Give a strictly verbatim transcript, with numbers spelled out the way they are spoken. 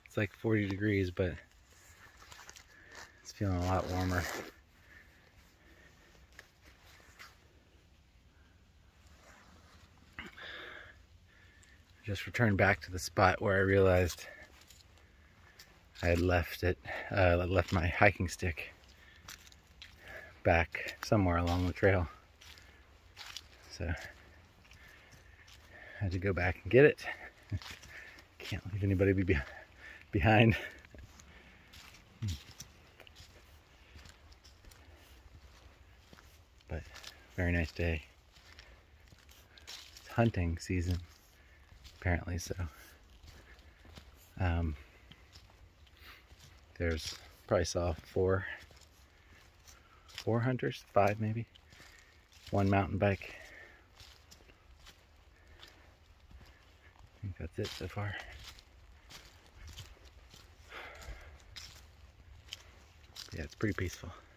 It's like forty degrees, but it's feeling a lot warmer. Just returned back to the spot where I realized I had left it, uh, left my hiking stick back somewhere along the trail. So I had to go back and get it. Can't leave anybody be behind. But very nice day. It's hunting season, apparently, so um, there's probably saw four four hunters, five maybe, one mountain bike. I think that's it so far. Yeah, it's pretty peaceful.